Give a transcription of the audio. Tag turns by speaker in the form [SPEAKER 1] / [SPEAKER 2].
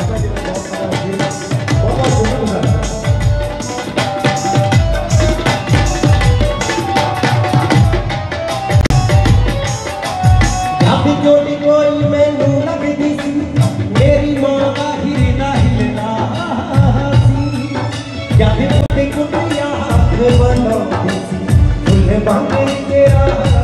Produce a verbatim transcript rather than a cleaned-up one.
[SPEAKER 1] जोड़ी कोई मैनू लगदी सी मेरी मां दा हिरना हिलना सी जद कुटी कुटिया हाथ बनाउंदी सी फुल मंगे तेरा